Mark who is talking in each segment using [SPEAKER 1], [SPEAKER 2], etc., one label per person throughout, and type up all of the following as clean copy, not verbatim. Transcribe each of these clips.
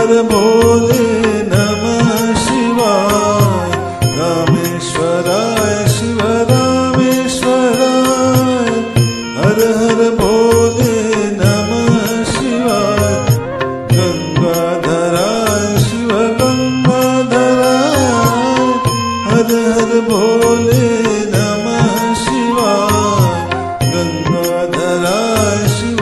[SPEAKER 1] हर भोले नमः शिवाय। रामेश्वराय शिव रामेश्वराय, हर हर भोले नमः शिवाय। गंगाधराय शिव गंगाधराय, हर हर भोले नमः शिवाय। गंगाधराय शिव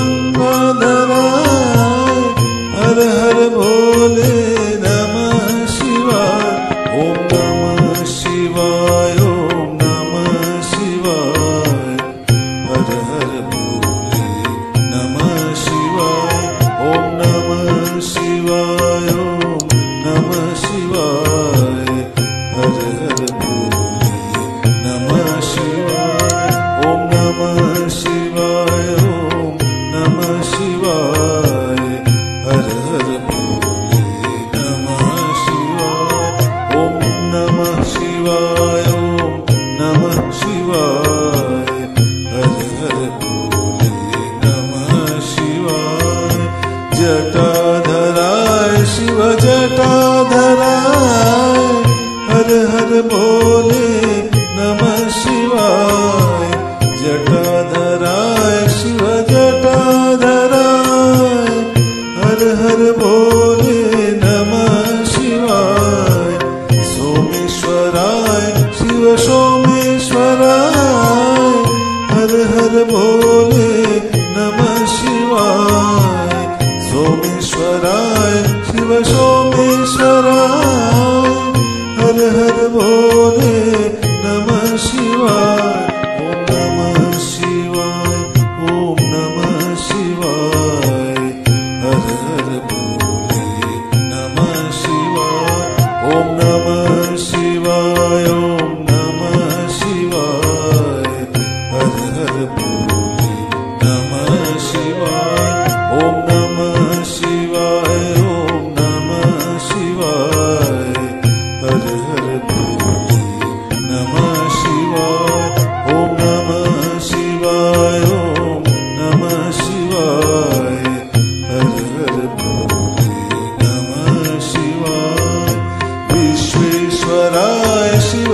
[SPEAKER 1] गंगाधराय, हर हर भोले नमः शिवाय। ओम नमः शिवाय, ओम नमः शिवाय, हर हर भोले नमः शिवाय। ओम नमः शिवाय, ओम नमः शिवाय, हर हर भोले नमः शिवाय। ओम नमः शिवाय, ओम नमः शिवाय, हर हर भोले नमः शिवाय। ओम नमः शिवाय, ओम नमः शिवाय, हर हर भोले नमः शिवाय। जटाधराय शिव जटाधराय, हर हर भोले नमः शिवाय। जटाधराय शिव जटाधराय, हर हर भोले नमः शिवाय। सोमेश्वराय शिव सोमेश्वराय, हर हर भोले नमः शिवाय। सोमेश्वराय शिव सोमेश्वराय, हर हर भोले नमः शिवाय। ओम नमः शिवाय, ओम नमः शिवाय, हर हर भोले नमः शिवाय। ओम नमः शिवाय, ओम नमः शिवाय, हर हर भोले नमः शिवाय। ओम नमः शिवाय, ओम नमः शिवाय, हर हर भोले नमः शिवाय। ओम नमः शिवाय, ओम नमः शिवाय, हर हर भोले नमः शिवाय। विश्वेश्वराय शिव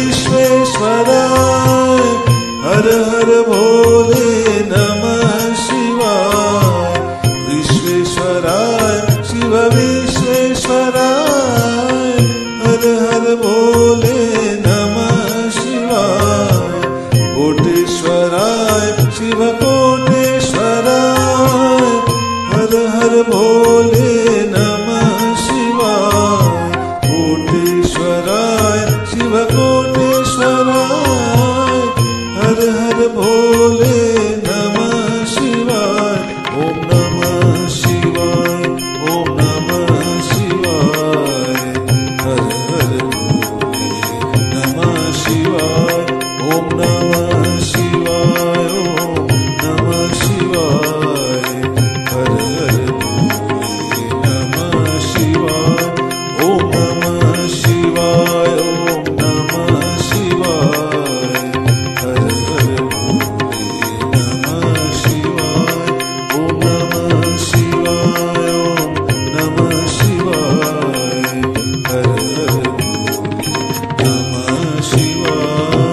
[SPEAKER 1] विश्वेश्वराय, हर हर भोले नमः शिवाय। विश्वेश्वराय शिव विश्वेश्वराय, हर हर भोले नमः शिवाय। कोटेश्वराय शिव कोटेश्वराय, हर हर भोले नमः शिवाय। कोटेश्वराय शिव कोटेश्वराय, हर हर भोले नमः शिवाय। ओम नमः शिवाय, ओम नमः शिवाय, हर हर भोले नमः शिवाय। ओम नमः शिवाय, ओम नमः शिवाय, हर हर भोले नमः शिवाय। ओम नमः शिवाय, ओम नमः शिवाय, हर हर भोले नमः शिवाय। ओम नमः शिवाय, ओम नमः शिवाय, हर हर भोले नमः शिवाय।